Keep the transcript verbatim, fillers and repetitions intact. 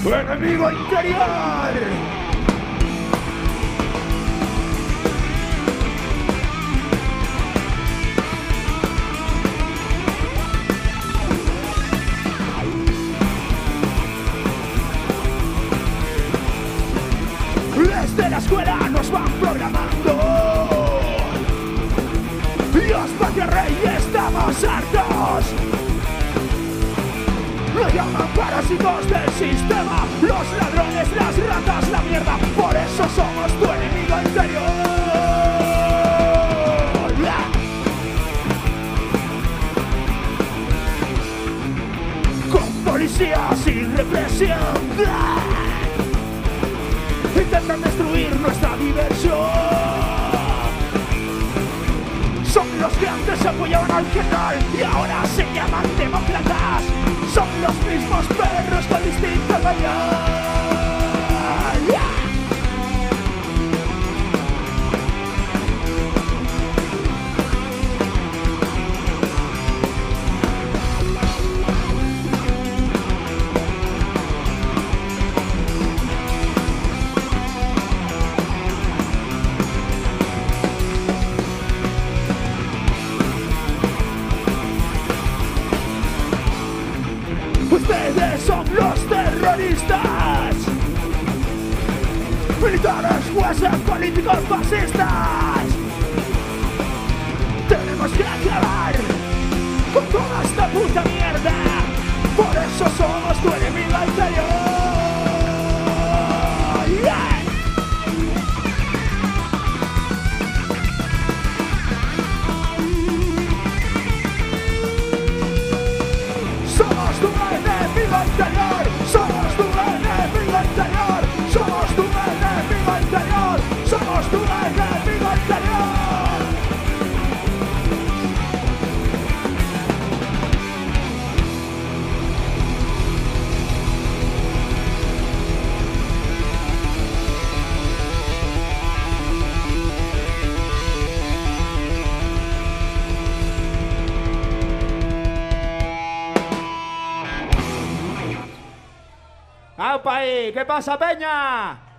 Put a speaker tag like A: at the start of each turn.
A: ¡Enemigo interior! Desde la escuela nos van programando. Dios, patria, rey, estamos hartos. Nos llaman parásitos del sistema, los ladrones, las ratas, la mierda. Por eso somos tu enemigo interior. Con policías y represión intentan destruir nuestra diversión. Son los que antes apoyaban al general y ahora se llaman demócratas. Son los mismos perros con distinto color. Ustedes son los terroristas, militares, jueces, políticos, fascistas. Tenemos que acabar con toda esta puta mierda. Por eso somos tu enemigo interior. Yeah. Somos tu enemigo interior, somos tu enemigo interior, somos tu enemigo interior, somos tu enemigo interior.
B: ¡Aupa ahí! ¿Qué pasa, peña?